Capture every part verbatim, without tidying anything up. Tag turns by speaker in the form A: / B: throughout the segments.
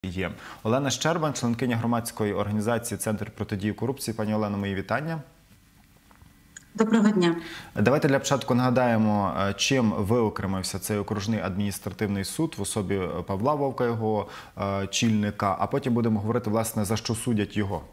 A: Є. Олена Щербан, членкиня громадської організації «Центр протидії корупції». Пані Олено, мої вітання.
B: Доброго дня.
A: Давайте для початку нагадаємо, чим виокремився цей окружний адміністративний суд в особі Павла Вовка, його чільника, а потім будемо говорити, власне, за що судять його.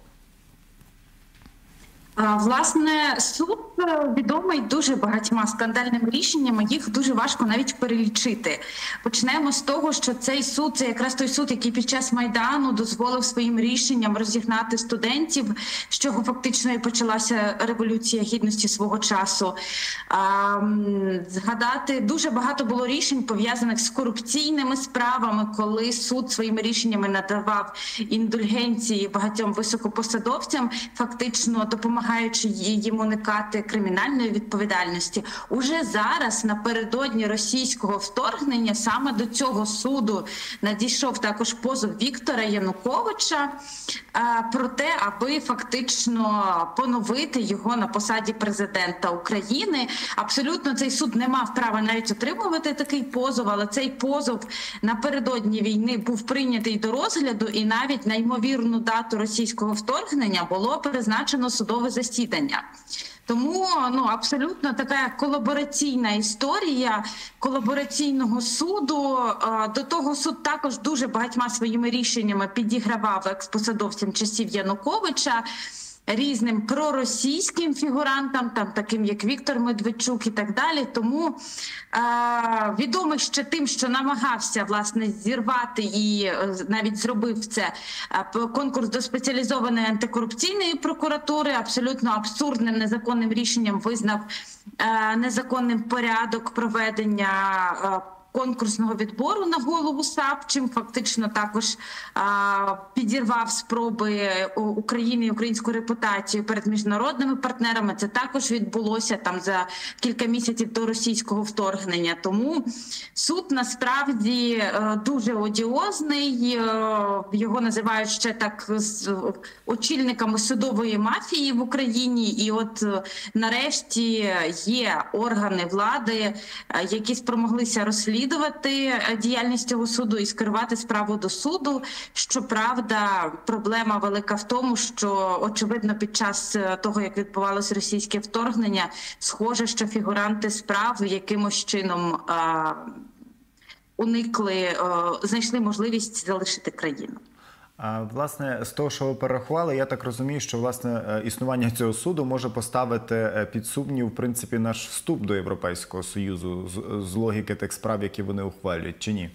B: Власне, суд відомий дуже багатьма скандальними рішеннями, їх дуже важко навіть перелічити. Почнемо з того, що цей суд – це якраз той суд, який під час Майдану дозволив своїм рішенням розігнати студентів, з чого фактично і почалася Революція Гідності свого часу. А, згадати, дуже багато було рішень, пов'язаних з корупційними справами, коли суд своїми рішеннями надавав індульгенції багатьом високопосадовцям, фактично допомагаючи їм уникати кримінальної відповідальності. Уже зараз, напередодні російського вторгнення, саме до цього суду надійшов також позов Віктора Януковича про те, аби фактично поновити його на посаді президента України. Абсолютно цей суд не мав права навіть отримувати такий позов, але цей позов напередодні війни був прийнятий до розгляду, і навіть на ймовірну дату російського вторгнення було призначено судове засідання. Тому ну, абсолютно така колабораційна історія колабораційного суду. До того суд також дуже багатьма своїми рішеннями підігравав експосадовцям часів Януковича, різним проросійським фігурантам, там таким як Віктор Медведчук і так далі. Тому е, відомий ще тим, що намагався власне зірвати і е, навіть зробив це е, конкурс до спеціалізованої антикорупційної прокуратури, абсолютно абсурдним незаконним рішенням визнав е, незаконним порядок проведення е, конкурсного відбору на голову САП, чим фактично також а, підірвав спроби України і українську репутацію перед міжнародними партнерами. Це також відбулося там за кілька місяців до російського вторгнення. Тому суд насправді е, дуже одіозний. Е, його називають ще так з очільниками судової мафії в Україні. І от е, нарешті є органи влади, е, які спромоглися розслідувати діяльність цього суду і скерувати справу до суду. Щоправда, проблема велика в тому, що, очевидно, під час того, як відбувалося російське вторгнення, схоже, що фігуранти справ якимось чином а, уникли, а, знайшли можливість залишити країну.
A: А, власне, з того, що ви перерахували, я так розумію, що власне існування цього суду може поставити під сумнів, в принципі, наш вступ до Європейського Союзу з, з логіки тих справ, які вони ухвалюють, чи ні?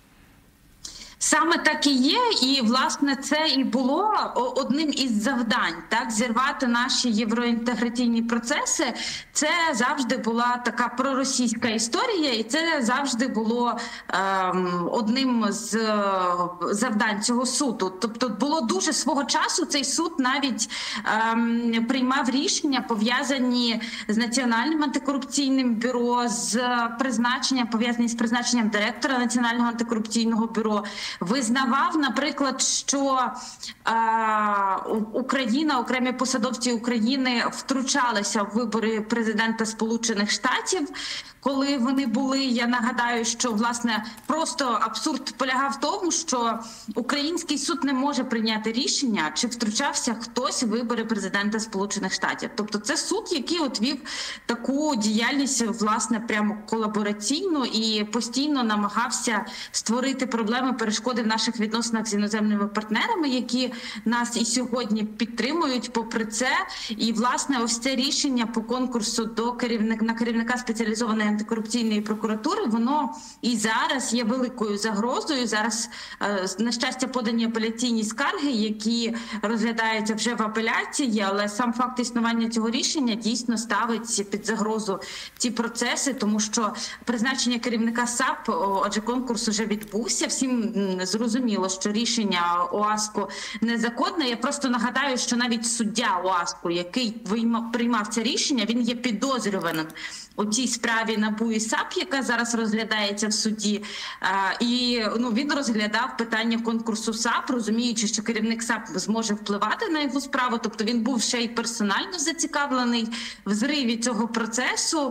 B: Саме так і є, і, власне, це і було одним із завдань, так, зірвати наші євроінтеграційні процеси. Це завжди була така проросійська історія, і це завжди було ем, одним з завдань цього суду. Тобто було дуже свого часу, цей суд навіть ем, приймав рішення, пов'язані з Національним антикорупційним бюро, з призначенням, пов'язані з призначенням директора Національного антикорупційного бюро. Визнавав, наприклад, що е, Україна, окремі посадовці України втручалися в вибори президента Сполучених Штатів, коли вони були. Я нагадаю, що, власне, просто абсурд полягав в тому, що український суд не може прийняти рішення, чи втручався хтось в вибори президента Сполучених Штатів. Тобто це суд, який от вів таку діяльність, власне, прямо колабораційну і постійно намагався створити проблеми, перешкоди в наших відносинах з іноземними партнерами, які нас і сьогодні підтримують попри це. І, власне, ось це рішення по конкурсу до керівника, на керівника спеціалізованої антикорупційної прокуратури, воно і зараз є великою загрозою. Зараз, на щастя, подані апеляційні скарги, які розглядаються вже в апеляції, але сам факт існування цього рішення дійсно ставить під загрозу ці процеси, тому що призначення керівника САП, отже, конкурс вже відбувся, всім зрозуміло, що рішення ОАСКу незаконне. Я просто нагадаю, що навіть суддя ОАСКу, який приймав це рішення, він є підозрюваним у цій справі НАБУ і САП, яка зараз розглядається в суді. І ну, він розглядав питання конкурсу САП, розуміючи, що керівник САП зможе впливати на його справу. Тобто він був ще й персонально зацікавлений в зриві цього процесу.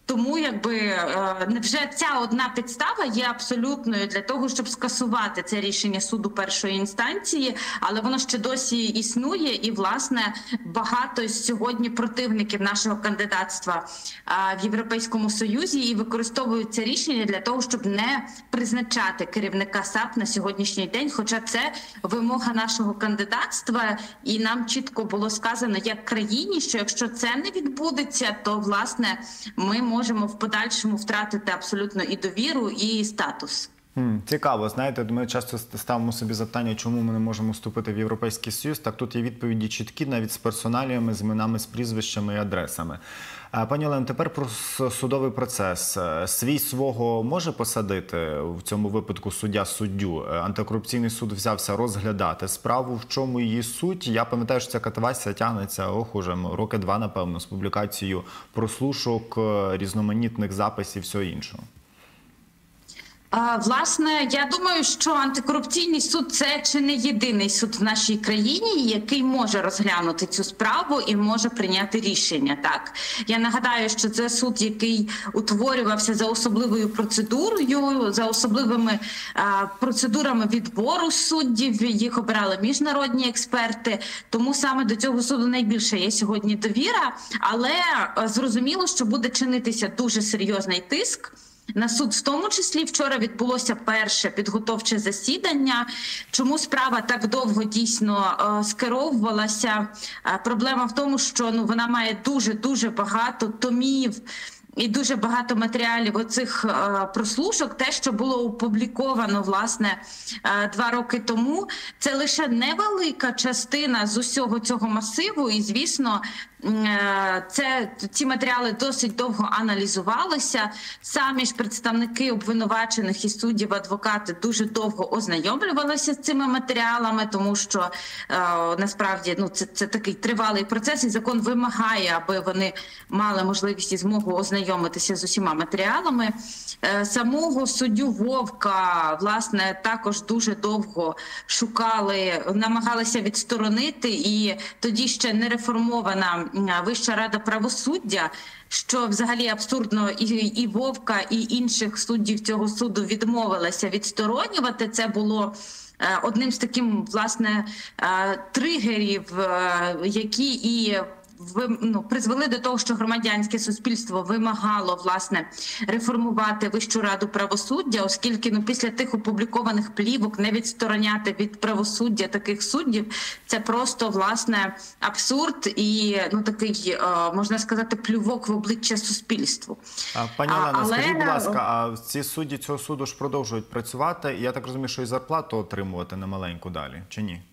B: Тому, якби, е, невже ця одна підстава є абсолютною для того, щоб скасувати це рішення суду першої інстанції, але воно ще досі існує, і, власне, багато сьогодні противників нашого кандидатства е, в Європейському Союзі і використовують це рішення для того, щоб не призначати керівника САП на сьогоднішній день, хоча це вимога нашого кандидатства, і нам чітко було сказано як країні, що якщо це не відбудеться, то, власне, ми можемо в подальшому втратити абсолютно і довіру, і статус.
A: Цікаво, знаєте, ми часто ставимо собі запитання, чому ми не можемо вступити в Європейський Союз. Так тут є відповіді чіткі, навіть з персоналіями, з іменами, з прізвищами і адресами. Пані Олено, тепер про судовий процес. Свій свого може посадити в цьому випадку суддя суддю? Антикорупційний суд взявся розглядати справу. В чому її суть? Я пам'ятаю, що ця катавасія тягнеться, ох, уже роки два, напевно, з публікацією прослушок, різноманітних записів і всього іншого.
B: Власне, я думаю, що антикорупційний суд – це чи не єдиний суд в нашій країні, який може розглянути цю справу і може прийняти рішення. Так, я нагадаю, що це суд, який утворювався за особливою процедурою, за особливими а, процедурами відбору суддів, їх обирали міжнародні експерти, тому саме до цього суду найбільше є сьогодні довіра, але а, зрозуміло, що буде чинитися дуже серйозний тиск на суд. В тому числі вчора відбулося перше підготовче засідання. Чому справа так довго дійсно е, скеровувалася? Е, проблема в тому, що ну, вона має дуже-дуже багато томів і дуже багато матеріалів оцих е, прослушок. Те, що було опубліковано, власне, е, два роки тому, це лише невелика частина з усього цього масиву. І, звісно, Це, ці матеріали досить довго аналізувалися. Самі ж представники обвинувачених і суддів, адвокати дуже довго ознайомлювалися з цими матеріалами, тому що е, насправді ну, це, це такий тривалий процес, і закон вимагає, аби вони мали можливість і змогу ознайомитися з усіма матеріалами. Е, самого суддю Вовка, власне, також дуже довго шукали, намагалися відсторонити, і тоді ще не реформована Вища рада правосуддя, що взагалі абсурдно, і, і Вовка, і інших суддів цього суду відмовилися відсторонювати. Це було е, одним з таким, власне, е, тригерів, е, які і ви, ну, призвели до того, що громадянське суспільство вимагало, власне, реформувати Вищу раду правосуддя, оскільки ну, після тих опублікованих плівок не відстороняти від правосуддя таких суддів – це просто, власне, абсурд і, ну, такий, можна сказати, плювок в обличчя суспільству.
A: Пані Олено, Але... скажіть, будь ласка, а ці судді цього суду ж продовжують працювати? Я так розумію, що і зарплату отримувати немаленьку далі, чи ні?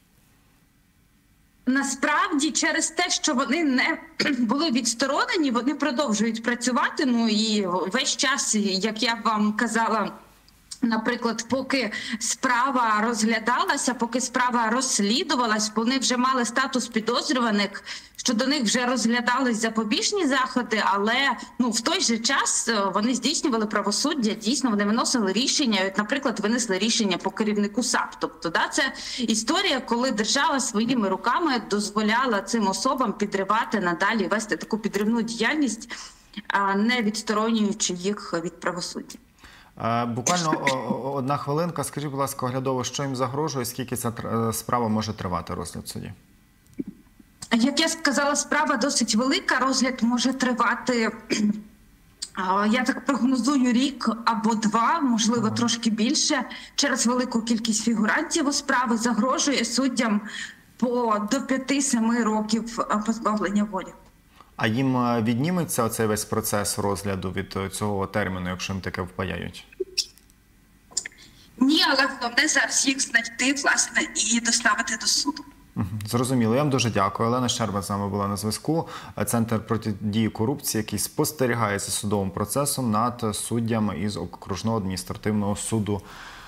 B: Насправді, через те, що вони не були відсторонені, вони продовжують працювати. Ну і весь час, як я вам казала, наприклад, поки справа розглядалася, поки справа розслідувалась, вони вже мали статус підозрюваних, що до них вже розглядались запобіжні заходи, але ну, в той же час вони здійснювали правосуддя, дійсно вони виносили рішення, от, наприклад, винесли рішення по керівнику САП. Тобто, да, це історія, коли держава своїми руками дозволяла цим особам підривати надалі, вести таку підривну діяльність, не відсторонюючи їх від правосуддя.
A: Буквально одна хвилинка. Скажіть, будь ласка, оглядово, що їм загрожує, скільки ця справа може тривати, розгляд в суді?
B: Як я сказала, справа досить велика, розгляд може тривати, я так прогнозую, рік або два, можливо, ага. трошки більше. Через велику кількість фігурантів у справи загрожує суддям по до п'яти-семи років позбавлення волі.
A: А їм відніметься оцей весь процес розгляду від цього терміну, якщо їм таке впаяють?
B: Ні, але головне зараз їх знайти, власне, і доставити до суду.
A: Зрозуміло. Я вам дуже дякую. Олена Щерба з нами була на зв'язку. Центр протидії корупції, який спостерігає за судовим процесом над суддями із окружного адміністративного суду